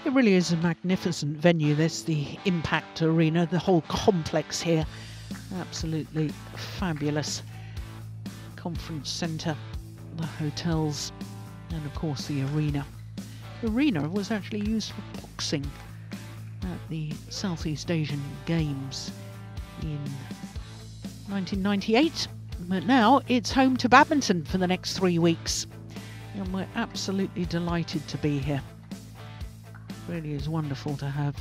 It really is a magnificent venue, this, the Impact Arena, the whole complex here. Absolutely fabulous. Conference centre, the hotels, and of course the arena. The arena was actually used for boxing at the Southeast Asian Games in 1998, but now it's home to badminton for the next 3 weeks, and we're absolutely delighted to be here. It really is wonderful to have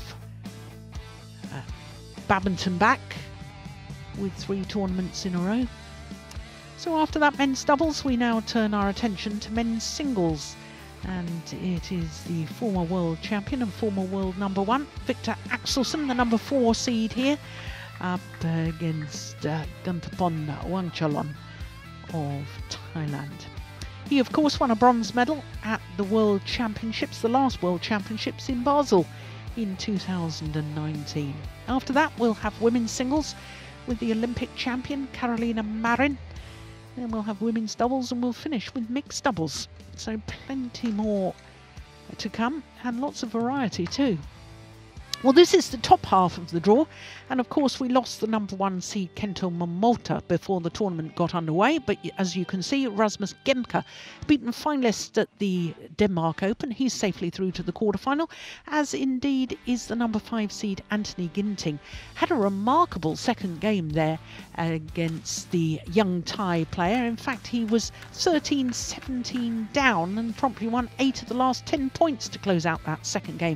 badminton back with 3 tournaments in a row. So after that men's doubles, we now turn our attention to men's singles, and it is the former world champion and former world #1 Viktor Axelsen, the #4 seed here, up against Kantaphon Wangcharoen of Thailand. He of course won a bronze medal at the World Championships, the last World Championships in Basel in 2019. After that we'll have women's singles with the Olympic champion Carolina Marin. Then we'll have women's doubles and we'll finish with mixed doubles. So plenty more to come and lots of variety too. Well, this is the top half of the draw, and of course we lost the #1 seed Kento Momota before the tournament got underway, but as you can see, Rasmus Gemke, beaten finalist at the Denmark Open, he's safely through to the quarterfinal, as indeed is the #5 seed Anthony Ginting. Had a remarkable second game there against the young Thai player. In fact, he was 13-17 down and promptly won 8 of the last 10 points to close out that second game.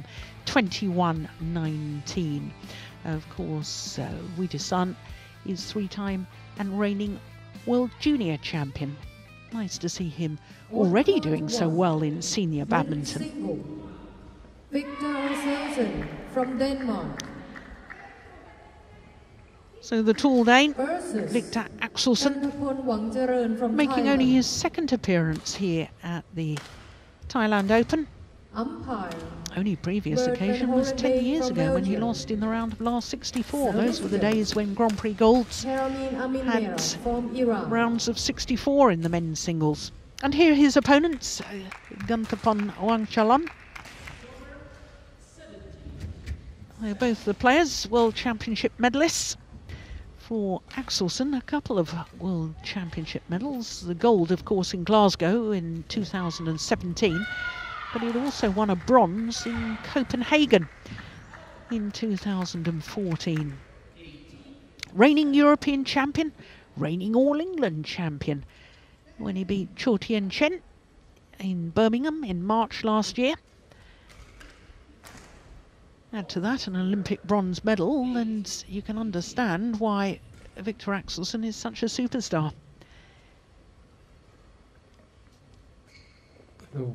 21-19. Of course, Wida is 3-time and reigning world junior champion. Nice to see him already doing so well in senior badminton. Viktor Axelsen from Denmark. So the tall Dane, Viktor Axelsen, making only his second appearance here at the Thailand Open. Only previous occasion was 10 years ago when he lost in the round of last 64. Those were the days when Grand Prix Golds had rounds of 64 in the men's singles. And here are his opponents, Kantaphon Wangcharoen. They're both the players, World Championship medalists. For Axelsen, a couple of World Championship medals. The gold, of course, in Glasgow in 2017. But he'd also won a bronze in Copenhagen in 2014. Reigning European champion, reigning All England champion when he beat Cho Tien Chen in Birmingham in March last year. Add to that an Olympic bronze medal and you can understand why Viktor Axelsen is such a superstar. Oh.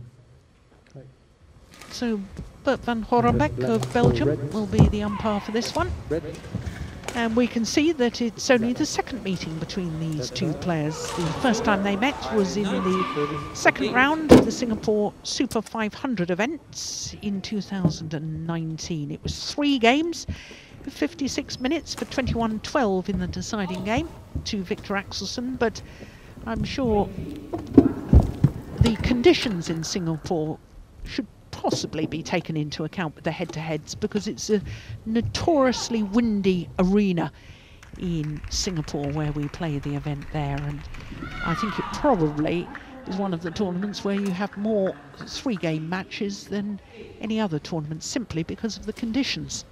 So Bert van Horenbeck of Belgium will be the umpire for this one. And we can see that it's only the second meeting between these two players. The first time they met was in the second round of the Singapore Super 500 events in 2019. It was 3 games, 56 minutes for 21-12 in the deciding game to Viktor Axelsen, but I'm sure the conditions in Singapore should possibly be taken into account with the head-to-heads because it's a notoriously windy arena in Singapore where we play the event there, and I think it probably is one of the tournaments where you have more 3-game matches than any other tournament simply because of the conditions.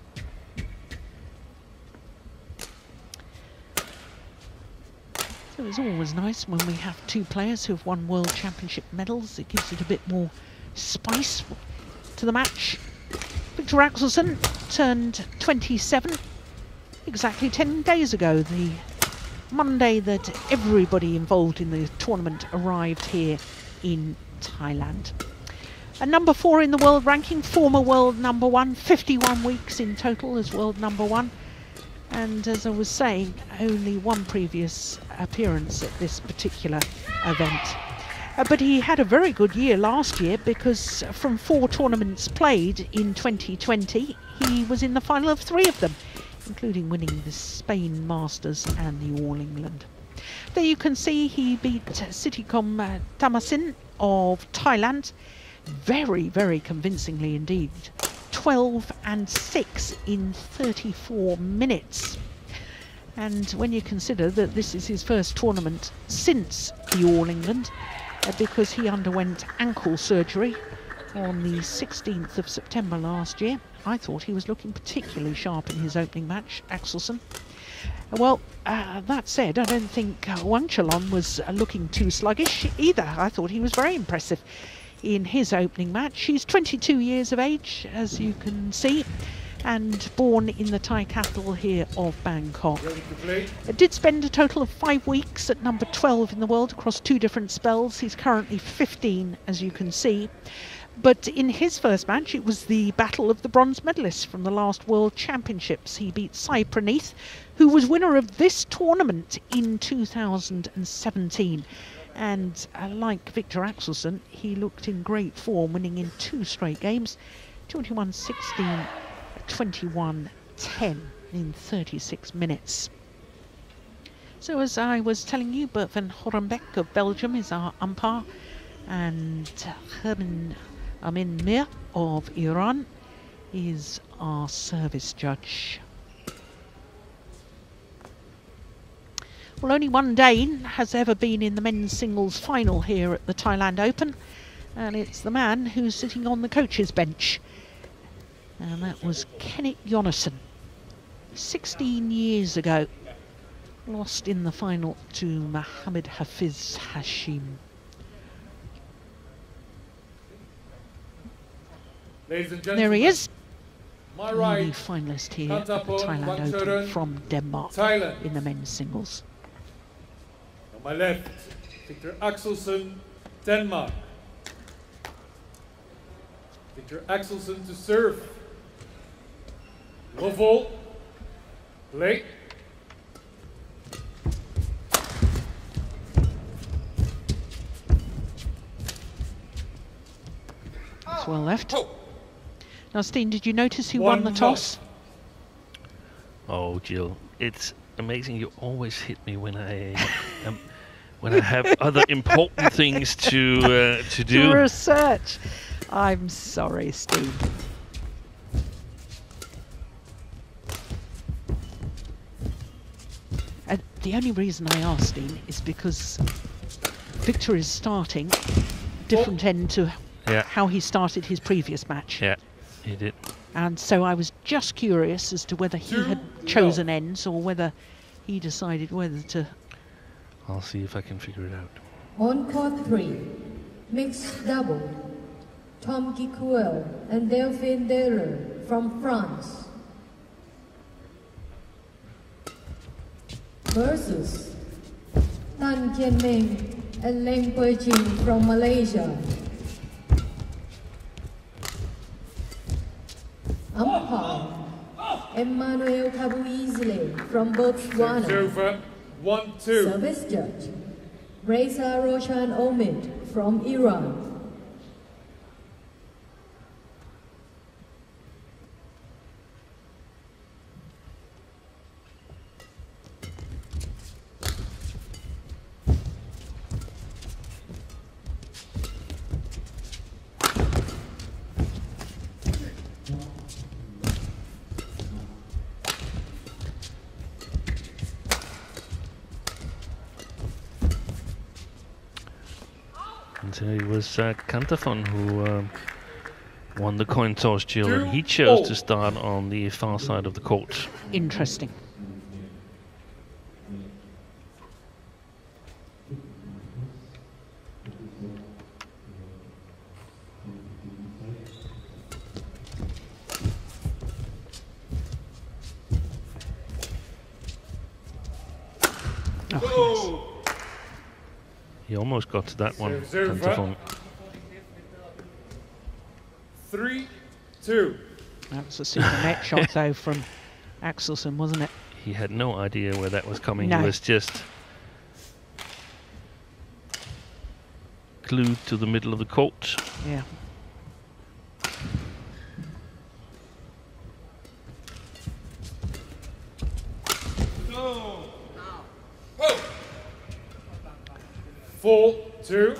So it's always nice when we have 2 players who have won World Championship medals. It gives it a bit more spice to the match. Viktor Axelsen turned 27 exactly 10 days ago, the Monday that everybody involved in the tournament arrived here in Thailand. A #4 in the world ranking, former world #1, 51 weeks in total as world #1. And as I was saying, only 1 previous appearance at this particular event. But he had a very good year last year because from 4 tournaments played in 2020, he was in the final of 3 of them, including winning the Spain Masters and the All England. There you can see he beat Sitikom Tamasin of Thailand very, very convincingly indeed. 12 and 6 in 34 minutes. And when you consider that this is his first tournament since the All England, because he underwent ankle surgery on the 16th of September last year, I thought he was looking particularly sharp in his opening match, Axelsen. Well, that said, I don't think Wangcharoen was looking too sluggish either. I thought he was very impressive in his opening match. He's 22 years of age, as you can see, and born in the Thai capital here of Bangkok. Did spend a total of 5 weeks at number 12 in the world across 2 different spells. He's currently 15, as you can see. But in his first match, it was the battle of the bronze medalists from the last World Championships. He beat Sai Praneeth, who was winner of this tournament in 2017. And like Viktor Axelsen, he looked in great form, winning in 2 straight games, 21-16, 21-10 in 36 minutes. So as I was telling you, Bert van Horenbeck of Belgium is our umpire, and Herman Amin Mir of Iran is our service judge. Well, only one Dane has ever been in the men's singles final here at the Thailand Open, and it's the man who's sitting on the coach's bench, and that was Kenneth Jonasson. 16 years ago, lost in the final to Mohammed Hafiz Hashim. Ladies and gentlemen, there he is, my right, the finalist here at the Kantaphon Thailand Open Wangcharoen, from Denmark, Thailand. in the men's singles. On my left, Viktor Axelsen, Denmark. Viktor Axelsen to serve. Low volley, play. It's well left. Now, Steen, did you notice who won the toss? Oh, Jill, it's amazing. You always hit me when I when I have other important things to do. To research. I'm sorry, Steen. The only reason I asked Steen is because Viktor is starting different end to how he started his previous match. Yeah, he did. And so I was just curious as to whether he had chosen ends or whether he decided whether to... I'll see if I can figure it out. On court 3, mixed double, Tom Guicuel and Delphine Deller from France versus Tan Kian Meng and Leng Pui Ching from Malaysia. Umpire Emmanuel Kabuizile from Botswana. Over, 1-2. Service judge Reza Roshan Omid from Iran. And so it was Kantaphon who won the coin toss, Jill, and he chose to start on the far side of the court. Interesting. Oh, yes. He almost got to that one, Kantaphon. 3-2. That was a super net shot, though, from Axelsen, wasn't it? He had no idea where that was coming. No. He was just glued to the middle of the court. Yeah. Oh. 4-2.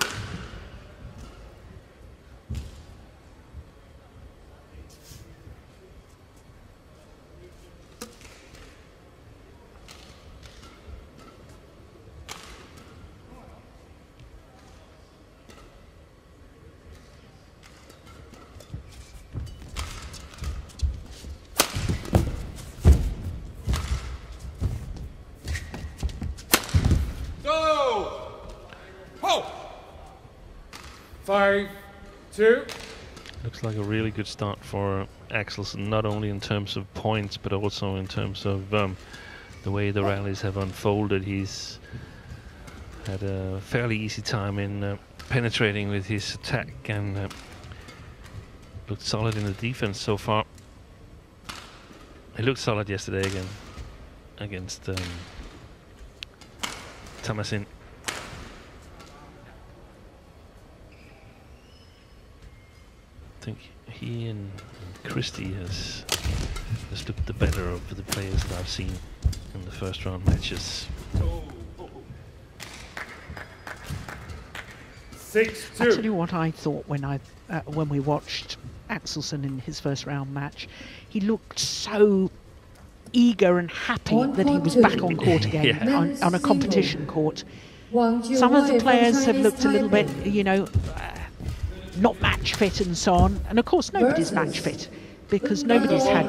5-2. Looks like a really good start for Axelsen, not only in terms of points, but also in terms of the way the rallies have unfolded. He's had a fairly easy time in penetrating with his attack, and looked solid in the defense so far. He looked solid yesterday again against Thomasin. I think he and Christie has looked the better of the players that I've seen in the first round matches. 6-2. I'll tell you what I thought when we watched Axelsen in his first round match. He looked so eager and happy that he was back on court again, Yeah. on a competition court. Some of the players have looked a little bit, you know, not match fit and so on. And of course nobody's match fit because nobody's had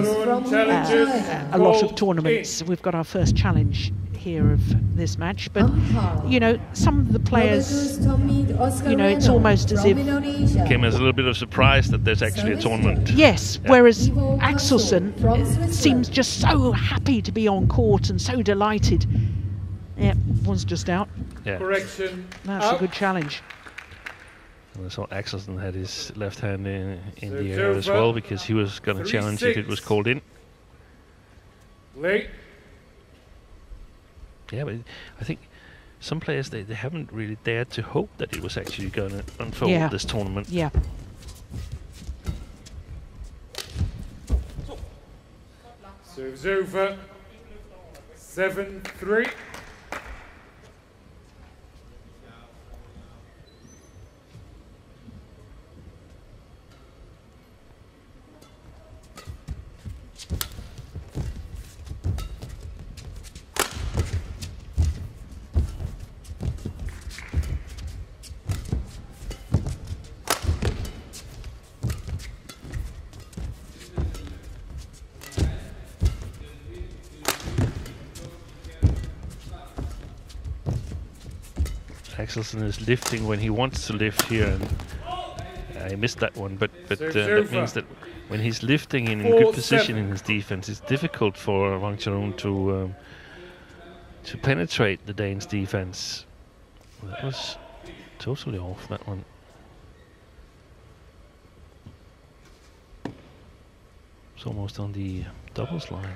a lot of tournaments. We've got our first challenge here of this match, but you know, some of the players, you know, it's almost as if Came as a little bit of surprise that there's actually a tournament. yes, whereas Axelsen seems just so happy to be on court and so delighted. Yeah, one's just out. Yeah. Correction. That's out. a good challenge. And I saw Axelsen had his left hand in the Serves air as over. well, because he was going to challenge if it was 3-6. called in. Late. Yeah, but I think some players, they haven't really dared to hope that it was actually going to unfold this tournament. Yeah. Serves over. 7-3. Axelsen is lifting when he wants to lift here, and I missed that one, but that means that when he's lifting in a good position in his defense, it's difficult for Wangcharoen to penetrate the Danes' defense. That was totally off, that one. It's almost on the doubles line.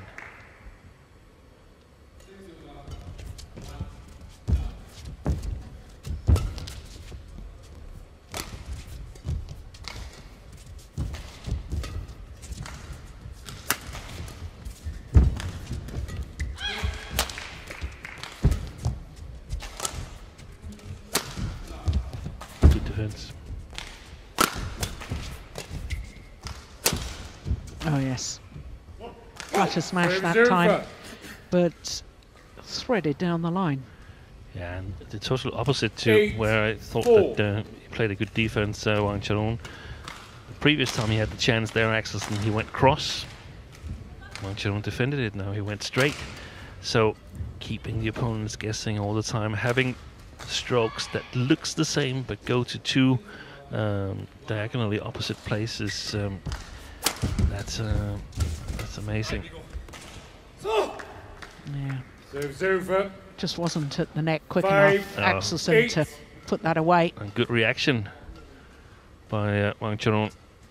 Oh yes, flutter smash that time, but threaded down the line. Yeah, and the total opposite to where I thought that he played a good defense, Wangcharoen. The previous time he had the chance there, Axelsen, he went cross. Wangcharoen defended it, now he went straight. So keeping the opponents guessing all the time, having strokes that looks the same but go to two diagonally opposite places. That's amazing. Yeah. Serves over. Just wasn't at the net quick enough, Axelsen, to put that away. And good reaction by Wangcharoen.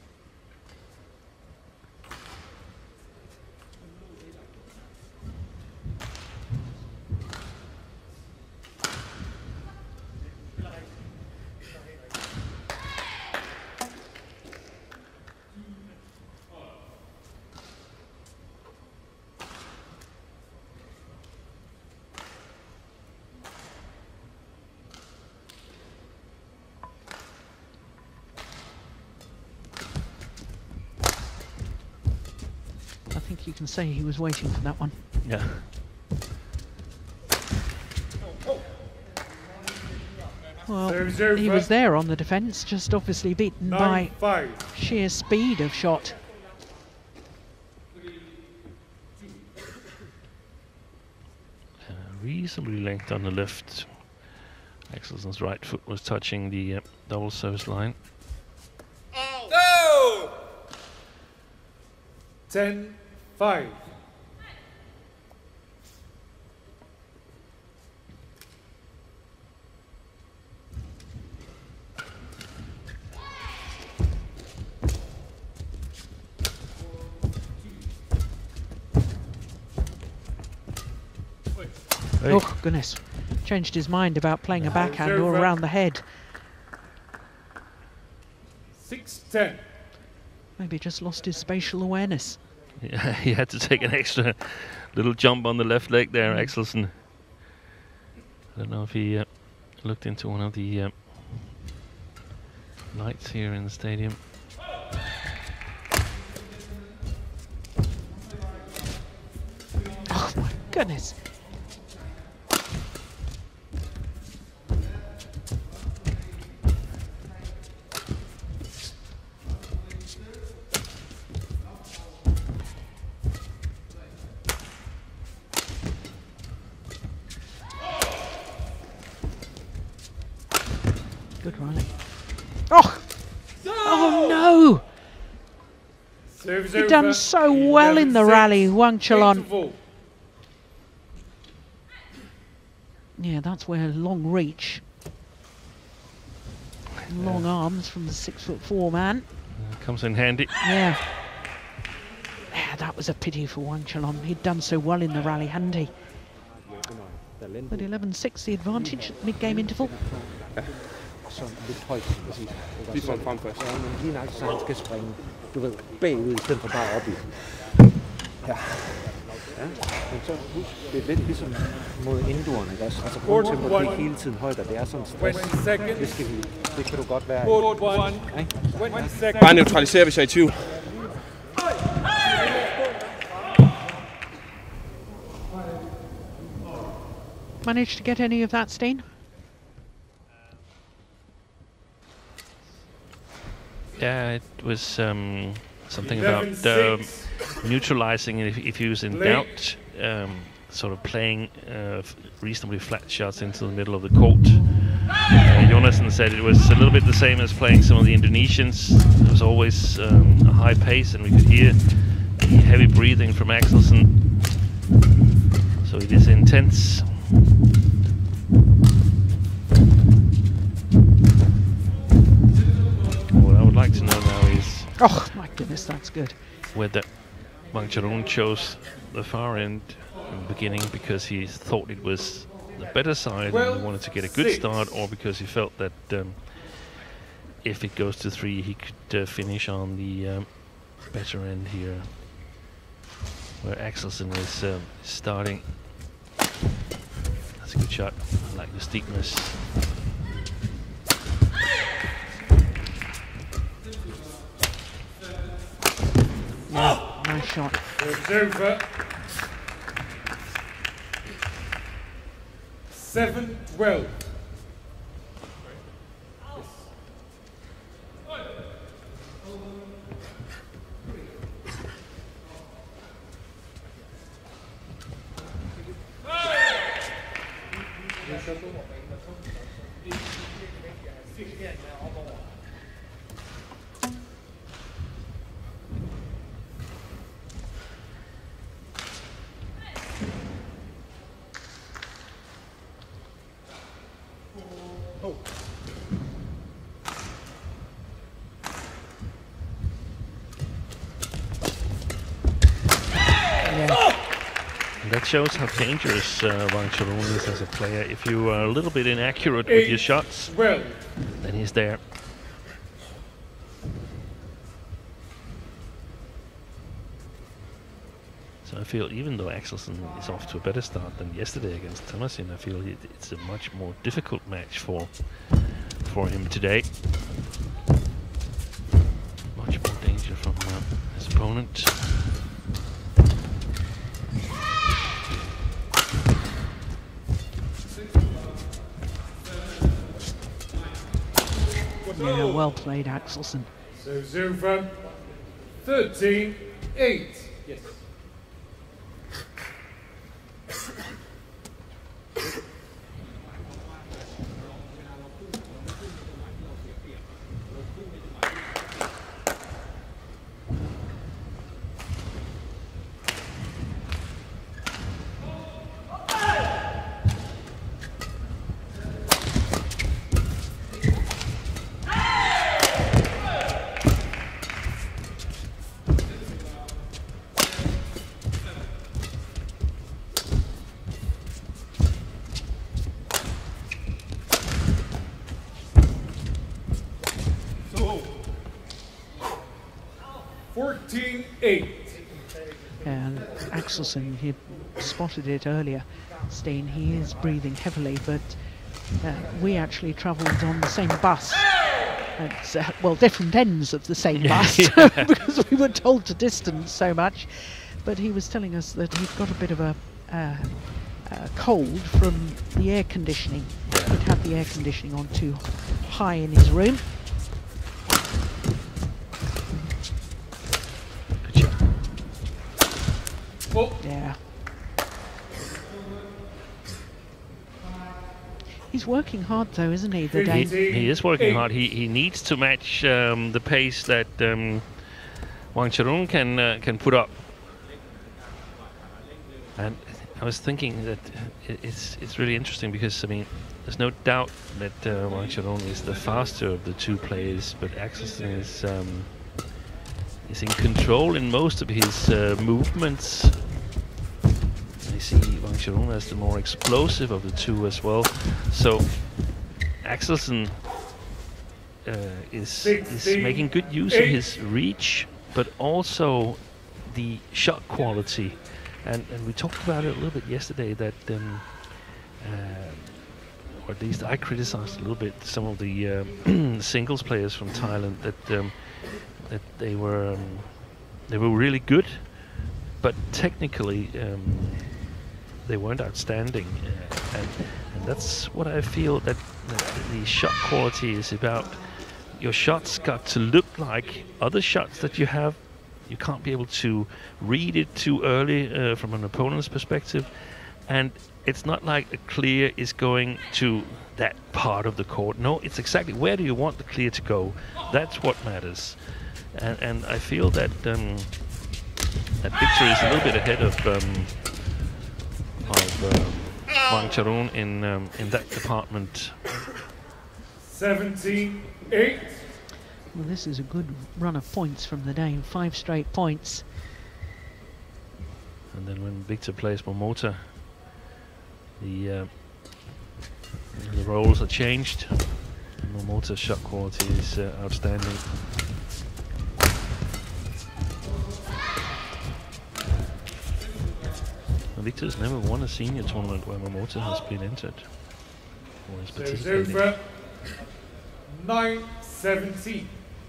I think you can say he was waiting for that one. Yeah. Well, he was there on the defence, just obviously beaten by 9-5. sheer speed of shot. Reasonably length on the left. Axelsen's right foot was touching the double service line. No! 10-5. Hey. Oh, goodness. Changed his mind about playing a backhand or around the head. 6-10. Maybe just lost his spatial awareness. Yeah, he had to take an extra little jump on the left leg there, Axelsen. I don't know if he looked into one of the lights here in the stadium. Oh my goodness. Good running. Oh! Oh no! He'd done so well in the rally, Wangcharoen. Yeah, that's where long reach, long arms from the 6'4" man. Comes in handy. Yeah. Yeah, that was a pity for Wangcharoen. He'd done so well in the rally, hadn't he? With 11-6 the advantage at mid-game interval. Så lidt højt, præcis. Lige sådan frem først. Ja, men lige nok, så han skal springe, du ved, bagud i stedet for bare op i. Ja. Ja, men så husk, det er lidt ligesom mod indoren, ikke også? Altså grundtempoet er ikke hele tiden højt, og det er sådan stress. Det kan du godt være. Bare neutralisere, hvis jeg er i tvivl. Managed to get any of that, Steen? Yeah, it was something about neutralizing if he was in doubt, sort of playing reasonably flat shots into the middle of the court. Jonathan said it was a little bit the same as playing some of the Indonesians. There was always a high pace, and we could hear heavy breathing from Axelsen. So it is intense. What I would like to know now is... Oh my goodness, that's good. Whether Wangcharoen chose the far end in the beginning because he thought it was the better side and he wanted to get a good start, or because he felt that if it goes to 3 he could finish on the better end here, where Axelsen is starting. That's a good shot. I like the steepness. Yeah, nice shot. It's over. 7-12. That shows how dangerous Wangcharoen is as a player. If you are a little bit inaccurate with your shots, then he's there. So I feel, even though Axelsen is off to a better start than yesterday against Thomasin, I feel it's a much more difficult match for him today. Much more danger from his opponent. Yeah, well played, Axelsen. So Zova, 13-8. Yes. 14-8. And Axelsen, he spotted it earlier, Steen, he is breathing heavily, but we actually travelled on the same bus. At, well, different ends of the same bus, because we were told to distance so much. But he was telling us that he'd got a bit of a cold from the air conditioning. He'd had the air conditioning on too high in his room. Good job. Oh. Yeah. He's working hard though, isn't he, the Dane? He is working hard. He needs to match the pace that Wangcharoen can put up. And I was thinking that it's really interesting because, I mean, there's no doubt that Wangcharoen is the faster of the two players, but Axelsen is in control in most of his movements. I see Wangcharoen as the more explosive of the two as well. So Axelsen is making good use of his reach, but also the shot quality. And we talked about it a little bit yesterday that, or at least I criticized a little bit some of the singles players from Thailand that they were really good, but technically they weren't outstanding, and that's what I feel that the shot quality is about. Your shots got to look like other shots that you have. You can't be able to read it too early from an opponent's perspective, and it's not like a clear is going to that part of the court. No, it's exactly where do you want the clear to go. That's what matters, and I feel that that Viktor is a little bit ahead of Wangcharoen in that department. 17-8. Well, this is a good run of points from the Dane, 5 straight points. And then when Viktor plays Momota, the roles are changed. Momota's shot quality is outstanding. Viktor's never won a senior tournament where Momota has been entered or is participating. Over 9-17.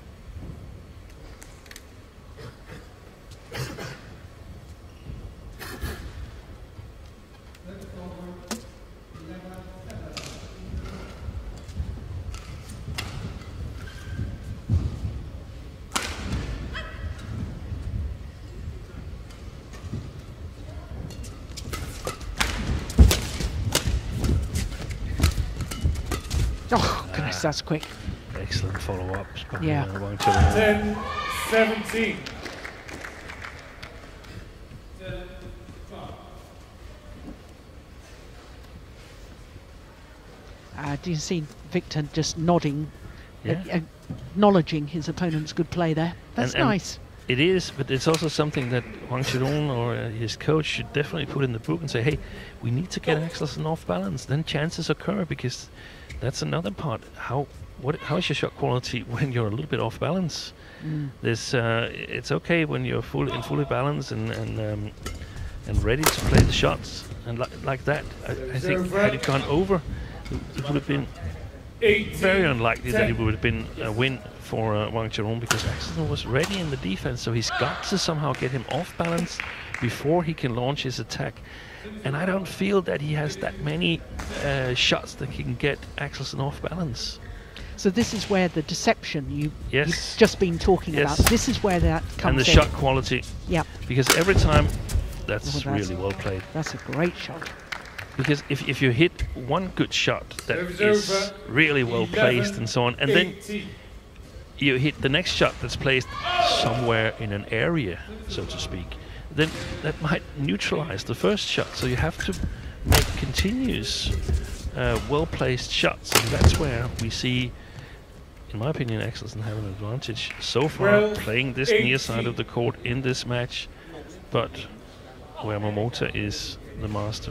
Oh, goodness, that's quick. Excellent follow-ups. Yeah. 10-17. Do you see Viktor just nodding, Yeah. acknowledging his opponent's good play there? That's And nice. It is, but it's also something that Wangcharoen or his coach should definitely put in the book and say, hey, we need to get Axelsen off balance. Then chances occur, because that's another part. How is your shot quality when you're a little bit off balance? There's it's okay when you're fully balanced and ready to play the shots, and like that. I think had it gone over, it would have been very unlikely that it would have been a win for Wangcharoen, because Axelsen was ready in the defense, so he's got to somehow get him off balance before he can launch his attack. And I don't feel that he has that many shots that he can get Axelsen off balance. So this is where the deception you've Yes. just been talking about, this is where that comes in. And the shot quality. Yeah. Because every time, that's that's- really well played. That's a great shot. Because if you hit one good shot that is really well placed and so on, and then you hit the next shot that's placed somewhere in an area, so to speak, then that might neutralize the first shot. So you have to make continuous, well-placed shots, and that's where we see, in my opinion, Axelsen have an advantage so far, playing this near side of the court in this match, but where Momota is the master.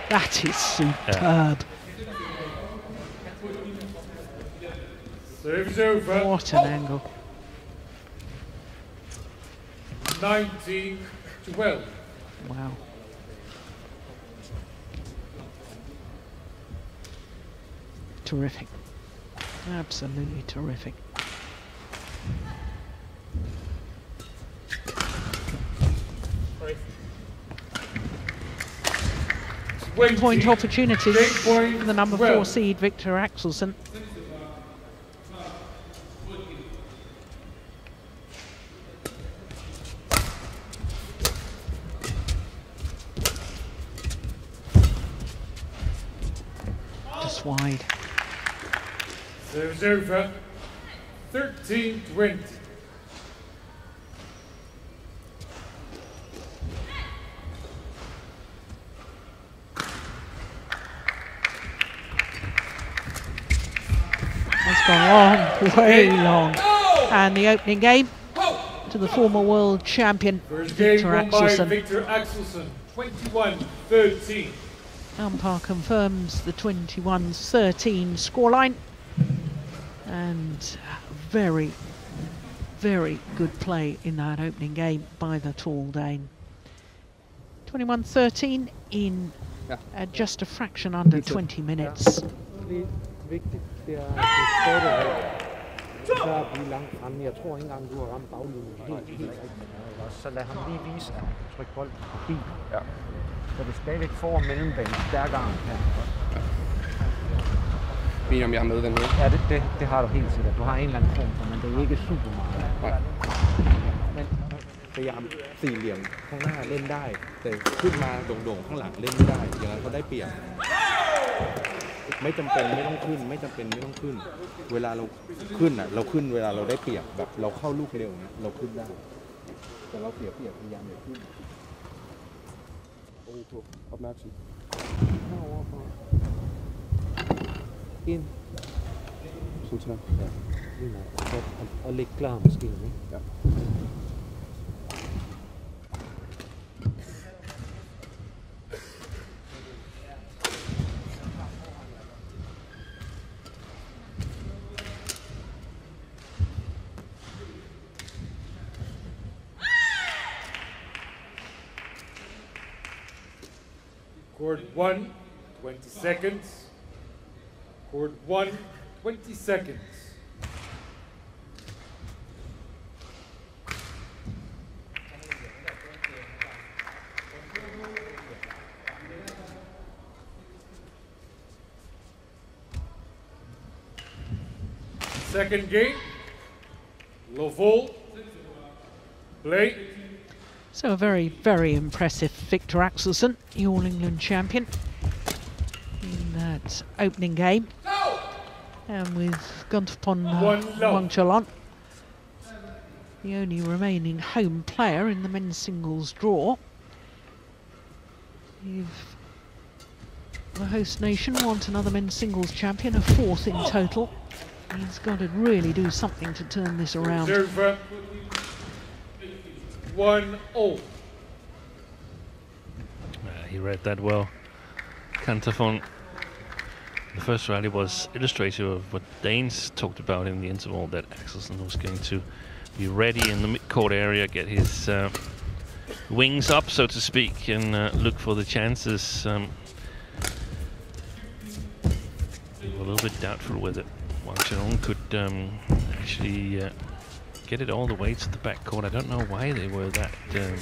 That is superb. Service over. What an angle. 19-12. Wow. Terrific. Absolutely terrific. Point opportunities for the number 4 seed Viktor Axelsen. Just wide. Service over. 13-20. That's gone long, way long. And the opening game to the former world champion, Viktor Axelsen. Viktor Axelsen, 21-13. Umpire confirms the 21-13 scoreline. And very, very good play in that opening game by the tall Dane. 21-13 in just a fraction under 20 minutes. Vigtigt, det stadigvæk så at blive langt fremme. Jeg tror ikke engang, du har ramt baglinjen helt rigtigt. Så lad ham lige vise at trykke bolden forbi. Ja. Så du stadigvæk får mellembanen stærkere end kan. Mener om jeg har med den her? Ja, det har du helt sikkert. Du har en eller anden form for, men det er ikke super meget. Nej. Men พยายามสี่เหลี่ยมข้างหน้าเล่นได้แต่ขึ้นมาโด่งๆข้างหลังเล่นไม่ได้อย่างนั้นเขาได้เปรียบไม่จำเป็นไม่ต้องขึ้นไม่จำเป็นไม่ต้องขึ้นเวลาเราขึ้นอ่ะเราขึ้นเวลาเราได้เปรียบแบบเราเข้าลูกเร็วเนี่ยเราขึ้นได้แต่เราเสียเปรียบพยายามอย่าขึ้นโอ้โหopmærksom ind. Sådan så. Ja. Og ligge klar måske, ikke? Ja. Court 1, 20 seconds. Court 1, 20 seconds. Second game, low fall, play. So a very, very impressive Viktor Axelsen, the All England champion, in that opening game. And with Kantaphon Wangcharoen, the only remaining home player in the men's singles draw. If the host nation want another men's singles champion, a fourth in total, he's got to really do something to turn this around. Server 1-0. He read that well. Kantaphon. The first rally was illustrative of what Danes talked about in the interval, that Axelsen was going to be ready in the mid-court area, get his wings up, so to speak, and look for the chances. A little bit doubtful whether Wangcharoen could actually get it all the way to the backcourt. I don't know why they were that...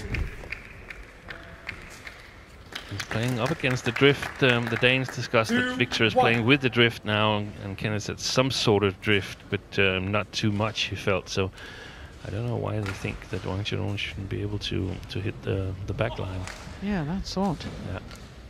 He's playing up against the drift. The Danes discussed that Viktor is playing with the drift now, and Kenneth said some sort of drift, but not too much, he felt. So I don't know why they think that Wangcharoen shouldn't be able to hit the back line. Yeah, that's odd. Yeah.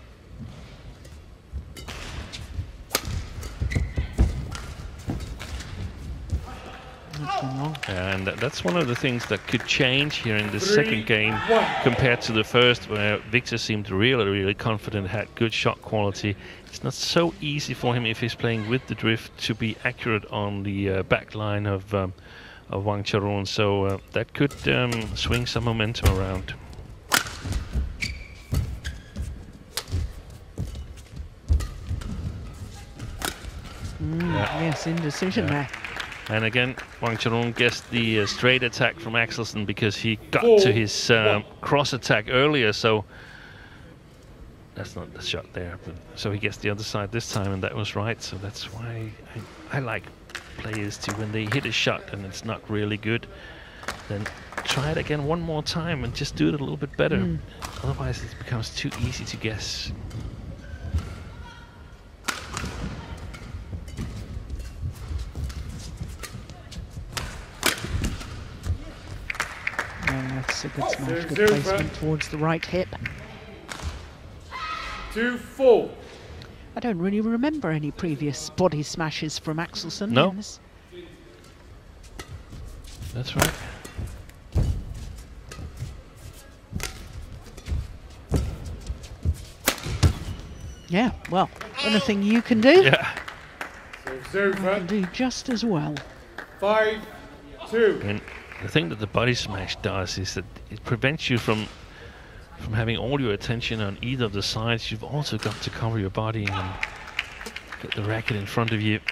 Yeah, and that's one of the things that could change here in the second game compared to the first, where Viktor seemed really, really confident, had good shot quality. It's not so easy for him if he's playing with the drift to be accurate on the back line of Wangcharoen, so that could swing some momentum around. Yes, indecision there. And again, Wangcharoen gets the straight attack from Axelsen because he got to his cross attack earlier, so that's not the shot there. But so he gets the other side this time, and that was right. So that's why I like players to, when they hit a shot and it's not really good, then try it again one more time and just do it a little bit better. Otherwise it becomes too easy to guess. That's a good smash, good placement towards the right hip. 2-4. I don't really remember any previous body smashes from Axelsen. No. That's right. Yeah, well, anything you can do, Yeah. So I can do just as well. 5-2. And the thing that the body smash does is that it prevents you from having all your attention on either of the sides. You've also got to cover your body and get the racket in front of you.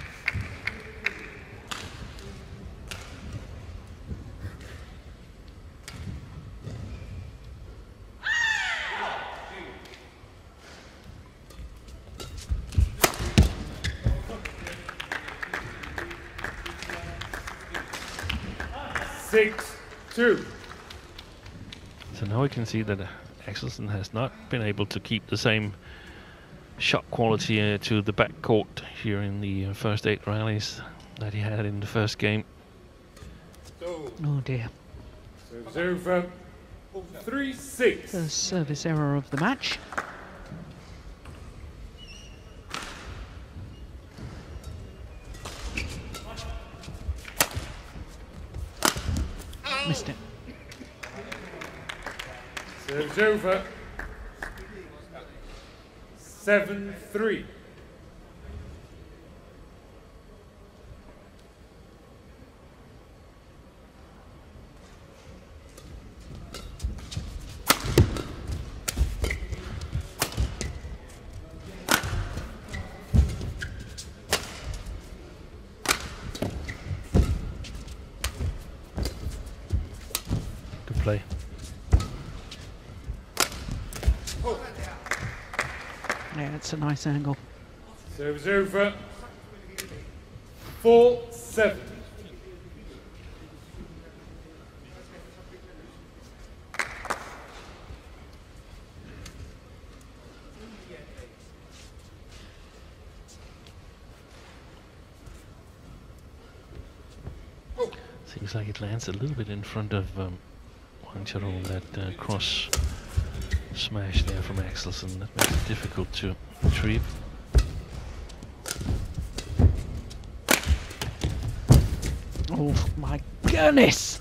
Two. So now we can see that Axelsen has not been able to keep the same shot quality to the back court here in the first 8 rallies that he had in the first game. Oh dear. Serves over. 3-6. The service error of the match. Missed it. Serves over. 7-3. Play. Yeah, it's a nice angle. Serves over. 4-7. Seems like it lands a little bit in front of Wangcharoen, that cross smash there from Axelsen. That makes it difficult to retrieve. Oh my goodness!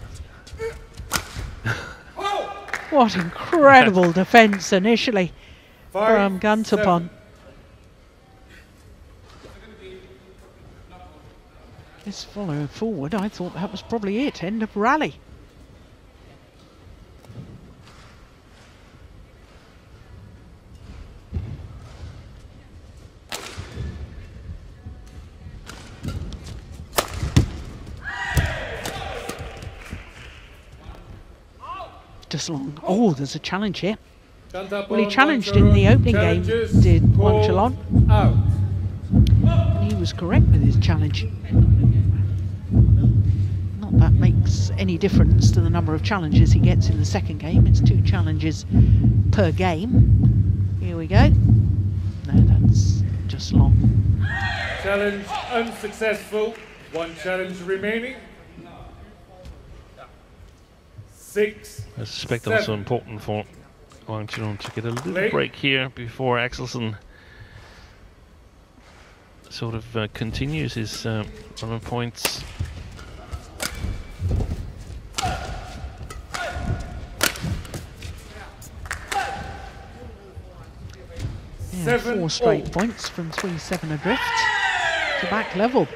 What incredible defence initially from Kantaphon. This follow forward, I thought that was probably it, end of rally. Just long. Oh, there's a challenge here. Well, he challenged in the opening game, did Wangcharoen. And he was correct with his challenge. Not that makes any difference to the number of challenges he gets in the second game. It's 2 challenges per game. Here we go. No, that's just long. Challenge unsuccessful. 1 challenge remaining. 6. I suspect also important for Wangcharoen to get a little break here before Axelsen sort of continues his run of points. Yeah, 4 straight points from 3-7 adrift to back level.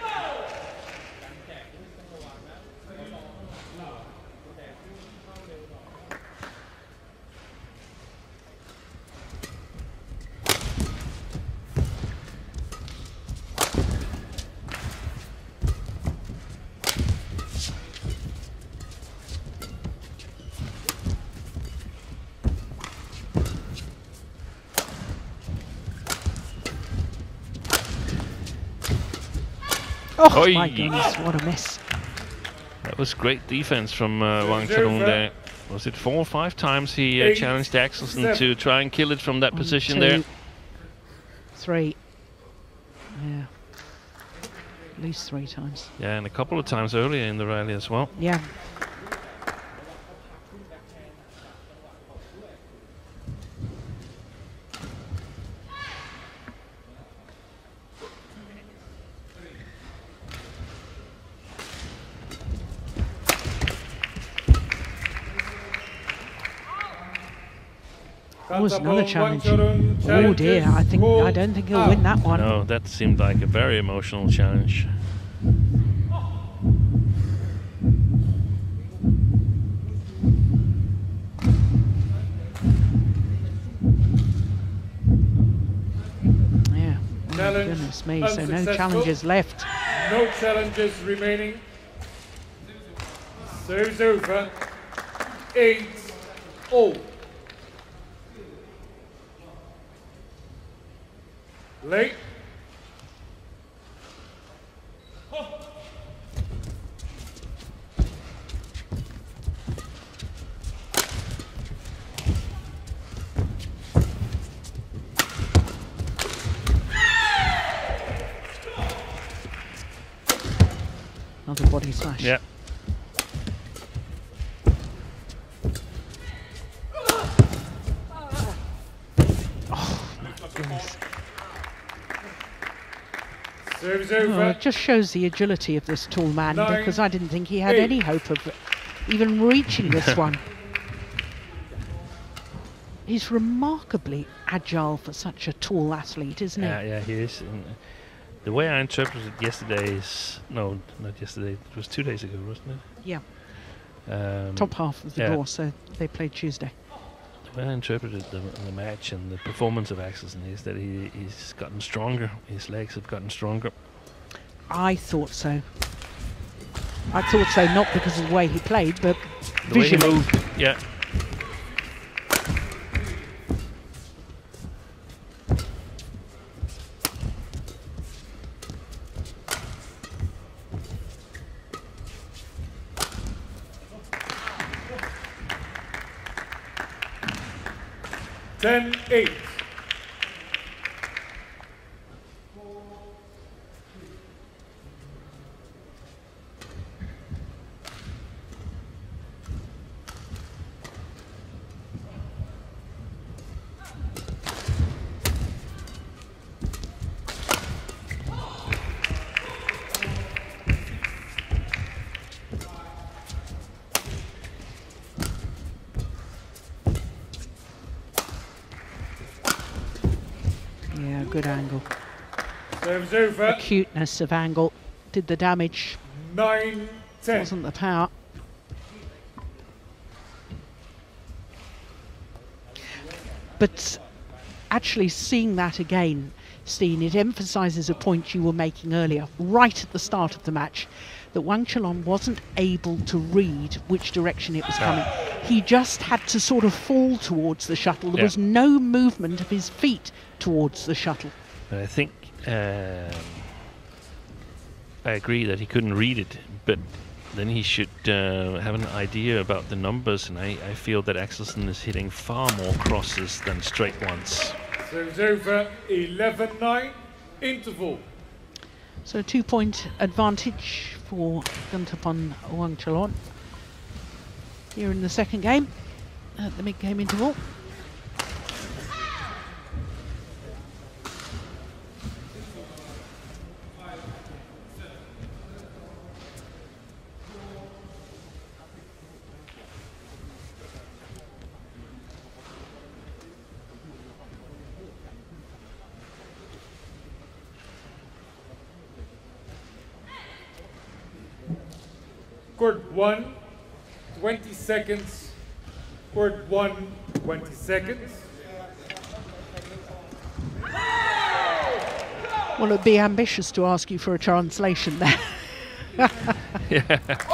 Oh Oi. my goodness, what a miss. That was great defense from Wangcharoen there. Was it 4 or 5 times he challenged Axelsen to try and kill it from that position 2, there? 3. Yeah. At least 3 times. Yeah, and a couple of times earlier in the rally as well. Yeah. That was another challenge. Oh dear, I don't think he'll win that one. No, that seemed like a very emotional challenge. Yeah. Oh, goodness me, so no challenges left. No challenges remaining. Serves over. 8-0. Late. Another body smash. Yeah. Oh my goodness. Serves over. Oh, it just shows the agility of this tall man, 9, because I didn't think he had 8. any hope of even reaching this one. He's remarkably agile for such a tall athlete, isn't he? Yeah, he is. And the way I interpreted it yesterday is... No, not yesterday. It was 2 days ago, wasn't it? Yeah. Um, Top half of the draw, so they played Tuesday. The way I interpreted the match and the performance of Axelsen is that he's gotten stronger. His legs have gotten stronger. I thought so. I thought so, not because of the way he played, but The way he visually. moved, yeah. Ten, 8. Yeah, good angle. Serves over. The cuteness of angle did the damage. 9, 10. Wasn't the power. But actually seeing that again, Steen, it emphasises a point you were making earlier, right at the start of the match, that Wangcharoen wasn't able to read which direction it was coming. He just had to sort of fall towards the shuttle. There was no movement of his feet towards the shuttle. But I think I agree that he couldn't read it, but then he should have an idea about the numbers, and I feel that Axelsen is hitting far more crosses than straight ones. Serves over. 11-9. Interval. So a 2-point advantage for Kantaphon Wangcharoen here in the second game at the mid-game interval. Court 1, 20 seconds. Court 1, 20 seconds. Well, it'd be ambitious to ask you for a translation there. Yeah.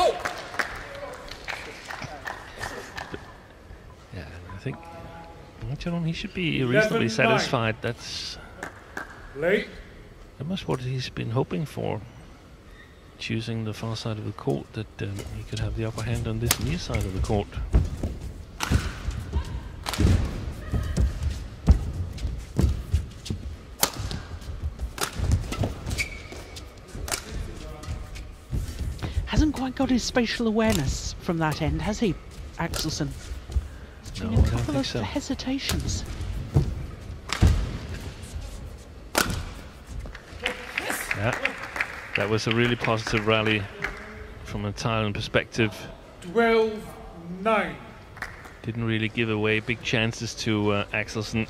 Yeah, I think Wangcharoen, he should be reasonably 11-9. satisfied. That's Late. what he's been hoping for. choosing the far side of the court, that he could have the upper hand on this near side of the court. Hasn't quite got his spatial awareness from that end, has he, Axelsen? No, Been I a don't couple think of so. hesitations. Yeah, that was a really positive rally from a Thailand perspective. 12-9. Didn't really give away big chances to Axelsen.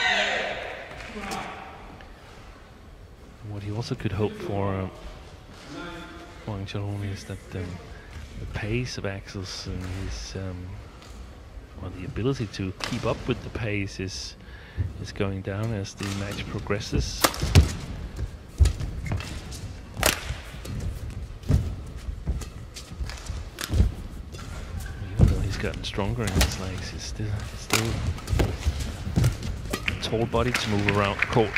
What he also could hope for Wangcharoen is that the pace of Axelsen is, or the ability to keep up with the pace is going down as the match progresses. Gotten stronger in his legs. He's still a tall body to move around the court.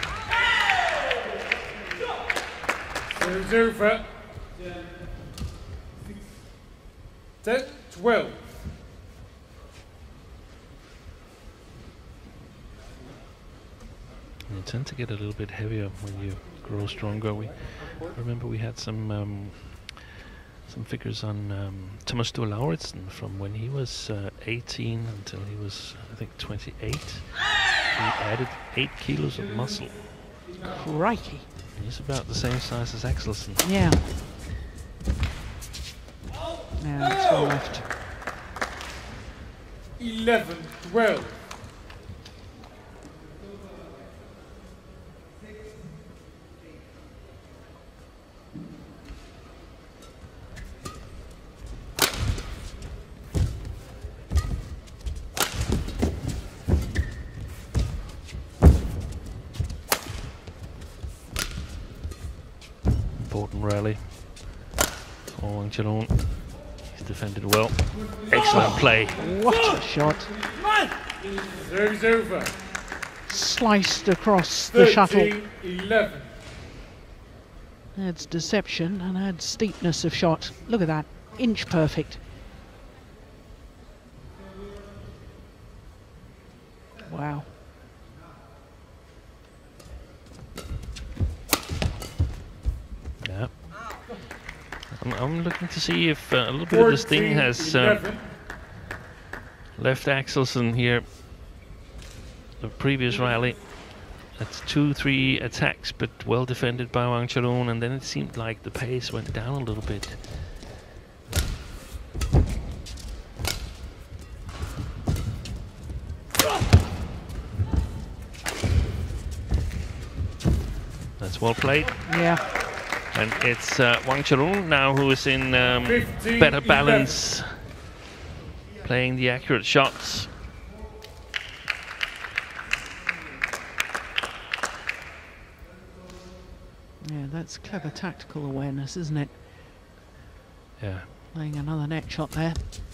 Serves over. 10-12. You tend to get a little bit heavier when you grow stronger. I remember we had some figures on Thomas Stor Lauritsen from when he was 18 until he was, I think, 28. He added 8 kilos of muscle. Crikey. He's about the same size as Axelsen. Yeah. Now it's well left. 11-12. Important rally for Wangcharoen. He's defended well. Excellent play. What a shot. Serves over. Sliced across the shuttle. 13-11. Adds deception and adds steepness of shot. Look at that. Inch perfect. Wow. Yeah. I'm looking to see if a little bit of this thing has left Axelsen here. The previous rally, that's 2-3 attacks, but well defended by Wangcharoen, and then it seemed like the pace went down a little bit. That's well played. Yeah. And it's Wangcharoen now who is in better balance, playing the accurate shots. Yeah, that's clever tactical awareness, isn't it? Yeah. Playing another net shot there.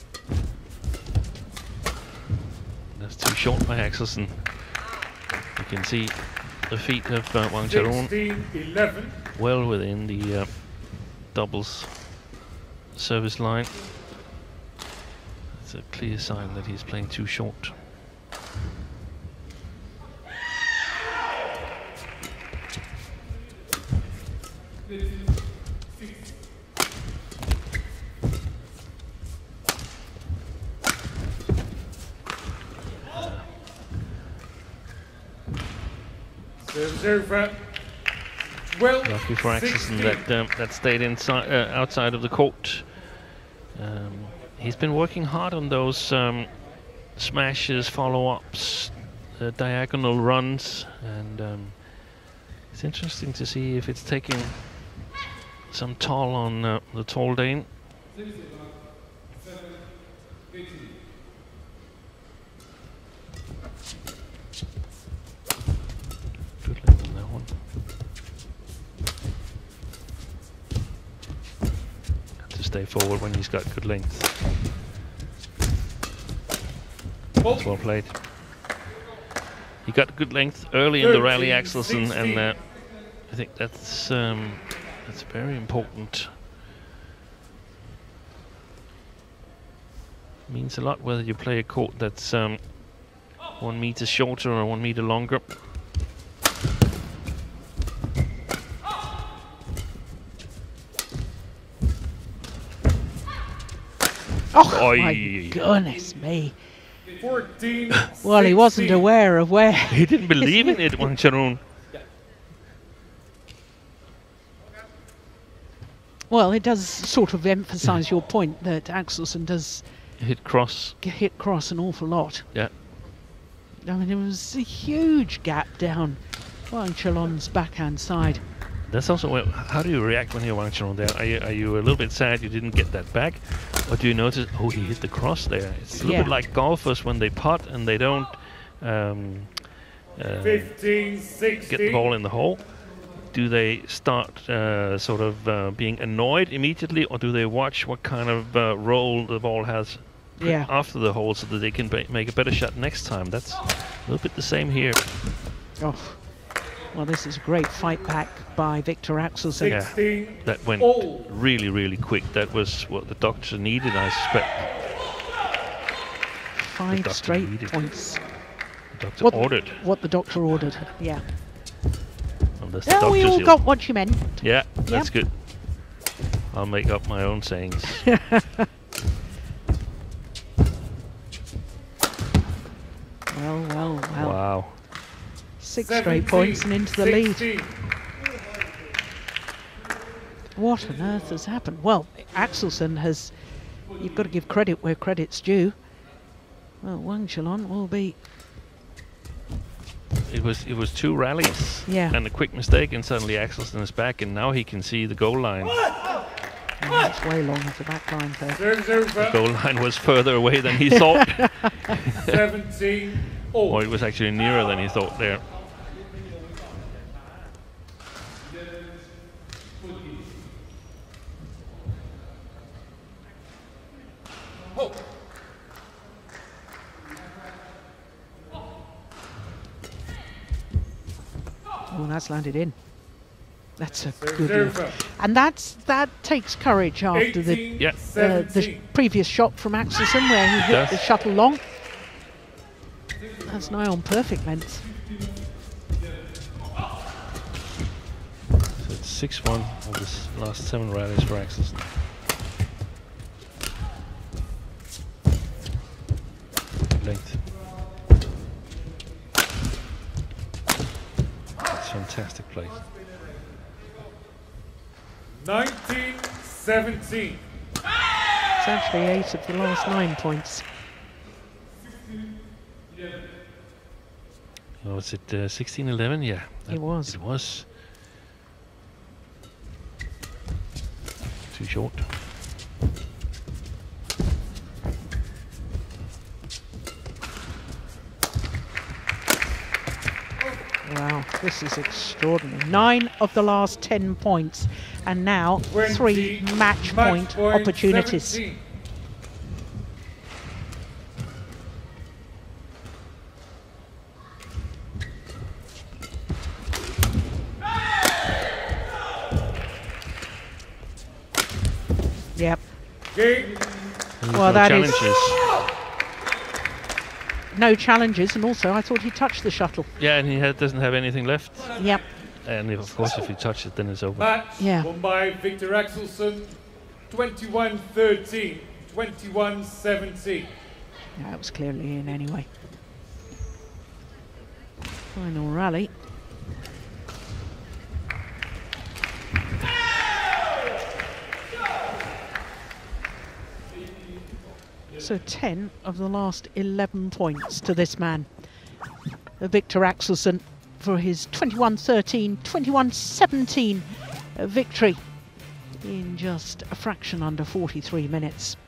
That's too short by Axelsen. You can see the feet of Wangcharoen 16-11. well within the doubles service line. It's a clear sign that he's playing too short. Lucky for Axelsen that stayed inside, outside of the court. He's been working hard on those smashes, follow-ups, diagonal runs, and it's interesting to see if it's taking some toll on the tall Dane. Good length on that one. Have to stay forward when he's got good length. That's well played. He got good length early in the rally, Axelsen, and I think that's very important Means a lot whether you play a court that's 1 meter shorter or 1 meter longer. Oh, Oi. my goodness me. 14. Well, he wasn't 16. aware of where. He didn't believe in it, Wangcharoen. Well, it does sort of emphasise your point that Axelsen does Hit cross. hit cross an awful lot. Yeah. I mean, it was a huge gap down Wangcharoen's backhand side. That's also well, how do you react when you're Wangcharoen there? Are you a little bit sad you didn't get that back? Or do you notice, oh, he hit the cross there? It's a little bit like golfers when they putt and they don't 15, 16. get the ball in the hole. Do they start sort of being annoyed immediately, or do they watch what kind of roll the ball has after the hole so that they can make a better shot next time? That's a little bit the same here. Oh, well, this is a great fight back by Viktor Axelsen. Yeah, that went really, really quick. That was what the doctor needed, I suspect. 5 straight points. The doctor ordered. What the doctor ordered, yeah. Oh, we all got what you meant. Yeah, that's good. I'll make up my own sayings. Well. Wow. 6 straight points and into the lead. What on earth has happened? Well, Axelsen has... You've got to give credit where credit's due. Well, Wangcharoen will be... It was 2 rallies and a quick mistake, and suddenly Axelsen is back, and now he can see the goal line. It's way long at the back line there. The goal line was further away than he thought. 17. Or it was actually nearer than he thought there. Oh, that's landed in. That's a good lift. And that takes courage after the previous shot from Axelsen where he hit the shuttle long. That's nigh on perfect length. So it's 6-1 of this last 7 rallies for Axelsen. Length. Fantastic play. 19, 17. It's actually 8 of the last 9 points. Oh, was it 16-11? Yeah. It was. It was. Too short. Wow, this is extraordinary. 9 of the last 10 points, and now 3 match point opportunities. 17. Yep. Game. Well, that is challenges. No challenges, and also I thought he touched the shuttle. Yeah, and he doesn't have anything left. Yep. And of course, if he touches it, then it's over. Match won by Viktor Axelsen, 21-13, 21-17. Yeah, it was clearly in anyway. Final rally. So 10 of the last 11 points to this man, Viktor Axelsen, for his 21-13, 21-17 victory in just a fraction under 43 minutes.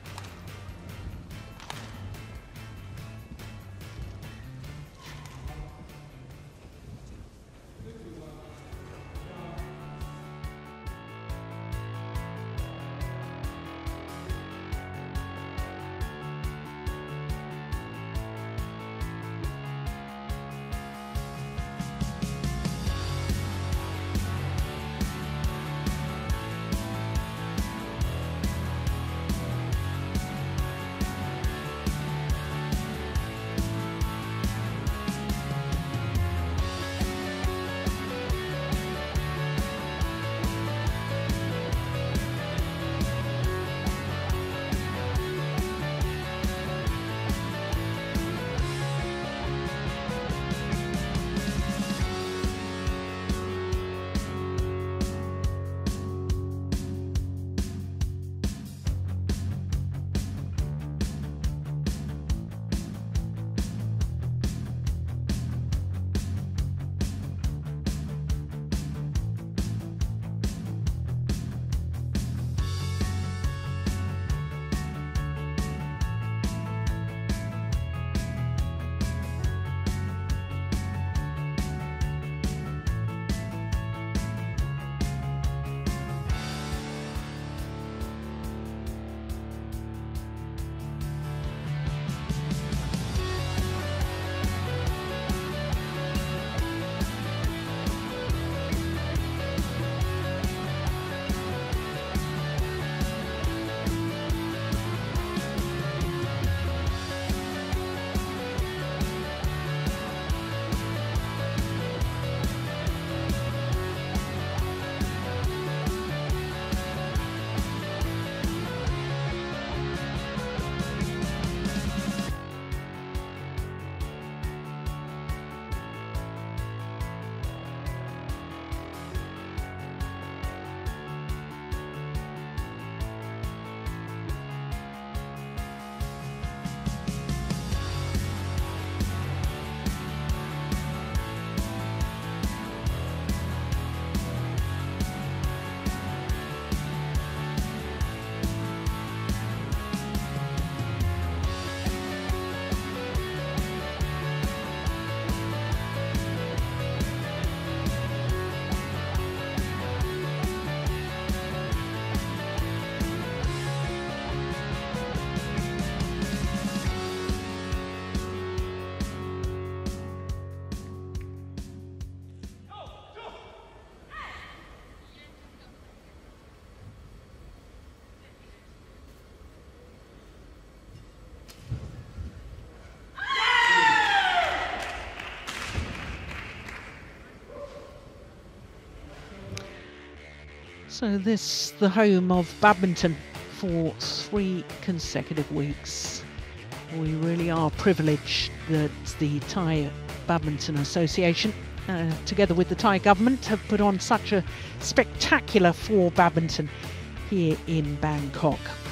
So this the home of badminton for 3 consecutive weeks. We really are privileged that the Thai Badminton Association, together with the Thai government, have put on such a spectacular for badminton here in Bangkok.